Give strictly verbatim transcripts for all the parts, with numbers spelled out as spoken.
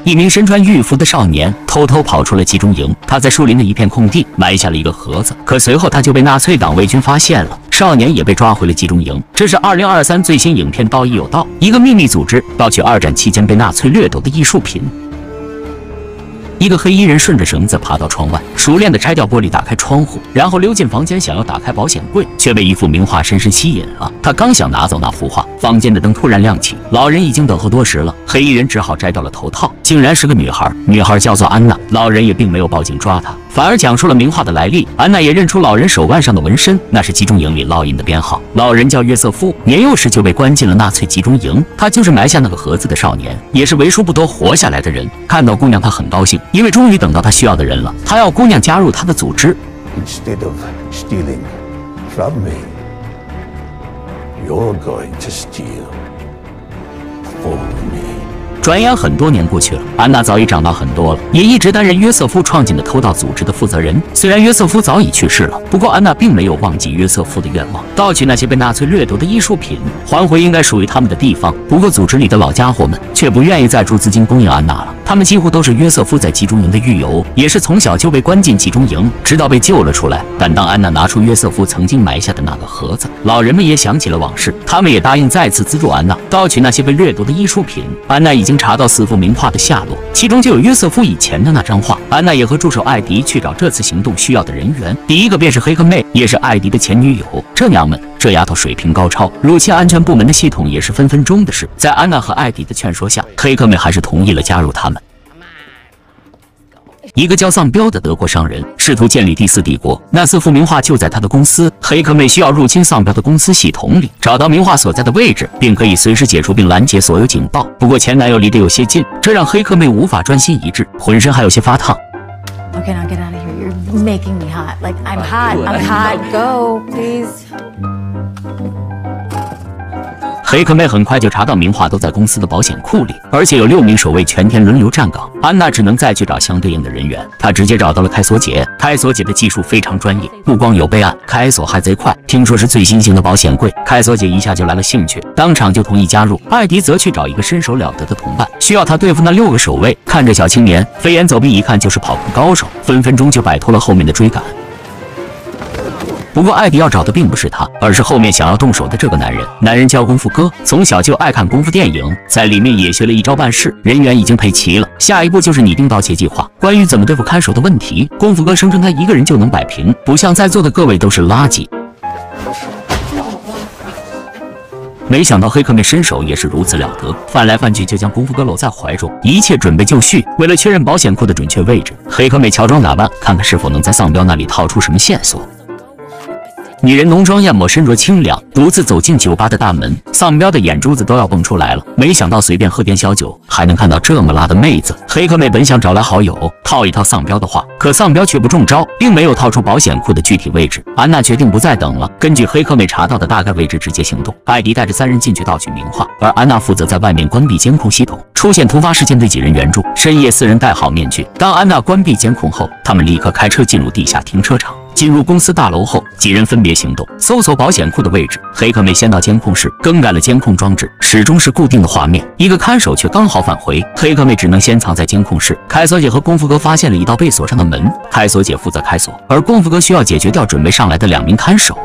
一名身穿狱服的少年偷偷跑出了集中营，他在树林的一片空地埋下了一个盒子，可随后他就被纳粹党卫军发现了，少年也被抓回了集中营。这是二零二三最新影片《道义有道》，一个秘密组织盗取二战期间被纳粹掠夺的艺术品。 一个黑衣人顺着绳子爬到窗外，熟练地拆掉玻璃，打开窗户，然后溜进房间，想要打开保险柜，却被一幅名画深深吸引了。他刚想拿走那幅画，房间的灯突然亮起，老人已经等候多时了。黑衣人只好摘掉了头套，竟然是个女孩，女孩叫做安娜。老人也并没有报警抓她，反而讲述了名画的来历。安娜也认出老人手腕上的纹身，那是集中营里烙印的编号。老人叫约瑟夫，年幼时就被关进了纳粹集中营。他就是埋下那个盒子的少年，也是为数不多活下来的人。看到姑娘，他很高兴。 因为终于等到他需要的人了，他要姑娘加入他的组织。 Instead of stealing from me, you're going to steal for me. 转眼很多年过去了，安娜早已长大很多了，也一直担任约瑟夫创建的偷盗组织的负责人。虽然约瑟夫早已去世了，不过安娜并没有忘记约瑟夫的愿望，盗取那些被纳粹掠夺的艺术品，还回应该属于他们的地方。不过组织里的老家伙们却不愿意再出资金供应安娜了，他们几乎都是约瑟夫在集中营的狱友，也是从小就被关进集中营，直到被救了出来。但当安娜拿出约瑟夫曾经埋下的那个盒子，老人们也想起了往事，他们也答应再次资助安娜盗取那些被掠夺的艺术品。安娜已经 查到四幅名画的下落，其中就有约瑟夫以前的那张画。安娜也和助手艾迪去找这次行动需要的人员，第一个便是黑克妹，也是艾迪的前女友。这娘们，这丫头水平高超，入侵安全部门的系统也是分分钟的事。在安娜和艾迪的劝说下，黑克妹还是同意了加入他们。 一个叫丧彪的德国商人试图建立第四帝国，那四幅名画就在他的公司。黑克妹需要入侵丧彪的公司系统里，找到名画所在的位置，并可以随时解除并拦截所有警报。不过前男友离得有些近，这让黑克妹无法专心一致，浑身还有些发烫。 Okay, now get out of here. You're making me hot. Like I'm hot. I'm hot. Go, please. 黑克妹很快就查到名画都在公司的保险库里，而且有六名守卫全天轮流站岗。安娜只能再去找相对应的人员，她直接找到了开锁姐。开锁姐的技术非常专业，不光有备案，开锁还贼快。听说是最新型的保险柜，开锁姐一下就来了兴趣，当场就同意加入。艾迪则去找一个身手了得的同伴，需要他对付那六个守卫。看着小青年飞檐走壁，一看就是跑酷高手，分分钟就摆脱了后面的追赶。 不过，艾迪要找的并不是他，而是后面想要动手的这个男人。男人叫功夫哥，从小就爱看功夫电影，在里面也学了一招半式。人员已经配齐了，下一步就是拟定盗窃计划。关于怎么对付看守的问题，功夫哥声称他一个人就能摆平，不像在座的各位都是垃圾。没想到黑克妹身手也是如此了得，翻来翻去就将功夫哥搂在怀中，一切准备就绪。为了确认保险库的准确位置，黑克妹乔装打扮，看看是否能在丧彪那里套出什么线索。 女人浓妆艳抹，身着清凉，独自走进酒吧的大门，丧彪的眼珠子都要蹦出来了。没想到随便喝点小酒，还能看到这么辣的妹子。黑克妹本想找来好友套一套丧彪的话，可丧彪却不中招，并没有套出保险库的具体位置。安娜决定不再等了，根据黑克妹查到的大概位置直接行动。艾迪带着三人进去盗取名画，而安娜负责在外面关闭监控系统。出现突发事件对几人援助。深夜，四人戴好面具。当安娜关闭监控后，他们立刻开车进入地下停车场。 进入公司大楼后，几人分别行动，搜索保险库的位置。黑克妹先到监控室，更改了监控装置，始终是固定的画面。一个看守却刚好返回，黑克妹只能先藏在监控室。开锁姐和功夫哥发现了一道被锁上的门，开锁姐负责开锁，而功夫哥需要解决掉准备上来的两名看守。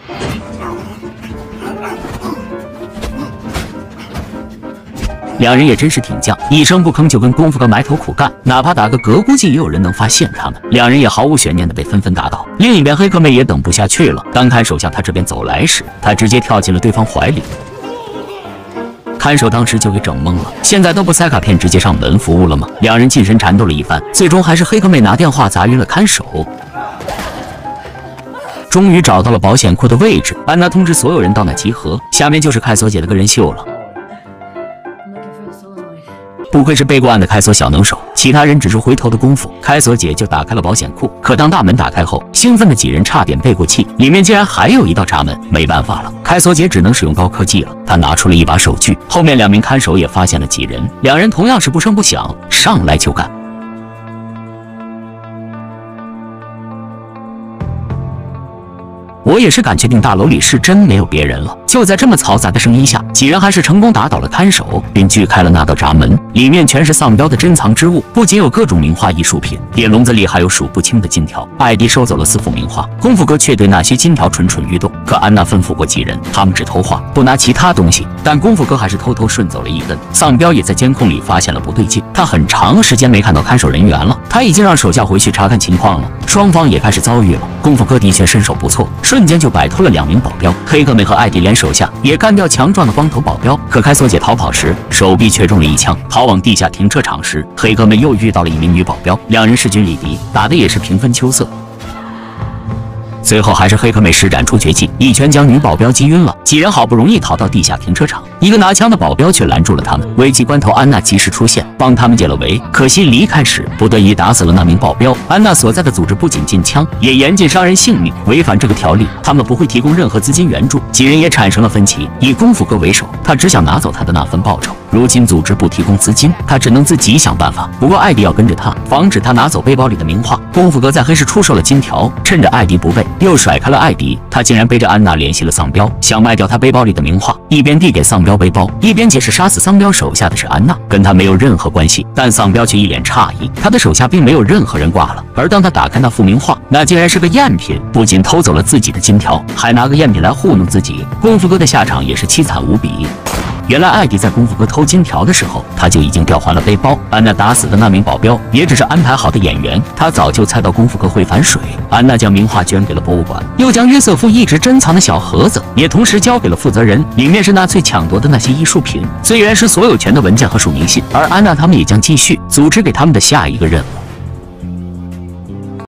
两人也真是挺犟，一声不吭就跟功夫哥埋头苦干，哪怕打个嗝，估计也有人能发现他们。两人也毫无悬念的被纷纷打倒。另一边，黑克妹也等不下去了，当看守向他这边走来时，他直接跳进了对方怀里。看守当时就给整懵了，现在都不塞卡片直接上门服务了吗？两人近身缠斗了一番，最终还是黑克妹拿电话砸晕了看守。 终于找到了保险库的位置，安娜通知所有人到那集合。下面就是开锁姐的个人秀了。 不愧是背过案的开锁小能手，其他人只是回头的功夫，开锁姐就打开了保险库。可当大门打开后，兴奋的几人差点背过气，里面竟然还有一道闸门。没办法了，开锁姐只能使用高科技了。她拿出了一把手锯，后面两名看守也发现了几人，两人同样是不声不响，上来就干。 我也是敢确定大楼里是真没有别人了。就在这么嘈杂的声音下，几人还是成功打倒了看守，并锯开了那道闸门，里面全是丧彪的珍藏之物，不仅有各种名画艺术品，铁笼子里还有数不清的金条。艾迪收走了四幅名画，功夫哥却对那些金条蠢蠢欲动。可安娜吩咐过几人，他们只偷画，不拿其他东西。但功夫哥还是偷偷顺走了一根。丧彪也在监控里发现了不对劲，他很长时间没看到看守人员了，他已经让手下回去查看情况了。双方也开始遭遇了。功夫哥的确身手不错，瞬间就摆脱了两名保镖。黑格美和艾迪连手下也干掉强壮的光头保镖。可开锁姐逃跑时，手臂却中了一枪。逃往地下停车场时，黑格美又遇到了一名女保镖，两人势均力敌，打的也是平分秋色。最后还是黑可美施展出绝技，一拳将女保镖击晕了。几人好不容易逃到地下停车场，一个拿枪的保镖却拦住了他们。危急关头，安娜及时出现，帮他们解了围。可惜离开时不得已打死了那名保镖。安娜所在的组织不仅禁枪，也严禁伤人性命，违反这个条例，他们不会提供任何资金援助。几人也产生了分歧，以功夫哥为首，他只想拿走他的那份报酬。如今组织不提供资金，他只能自己想办法。不过艾迪要跟着他，防止他拿走背包里的名画。功夫哥在黑市出售了金条，趁着艾迪不备，又甩开了艾迪。他竟然背着安娜联系了丧彪，想卖掉他背包里的名画，一边递给丧彪背包，一边解释杀死丧彪手下的是安娜，跟他没有任何关系。但丧彪却一脸诧异，他的手下并没有任何人挂了。而当他打开那幅名画，那竟然是个赝品，不仅偷走了自己的金条，还拿个赝品来糊弄自己。功夫哥的下场也是凄惨无比。原来艾迪在功夫哥偷金条的时候，他就已经调换了背包。安娜打死的那名保镖也只是安排好的演员，他早就猜到功夫哥会反水。安娜将名画捐给了博物馆，又将约瑟夫一直珍藏的小盒子也同时交给了负责人，里面是纳粹抢夺的那些艺术品，最原始所有权的文件和署名信。而安娜他们也将继续组织给他们的下一个任务。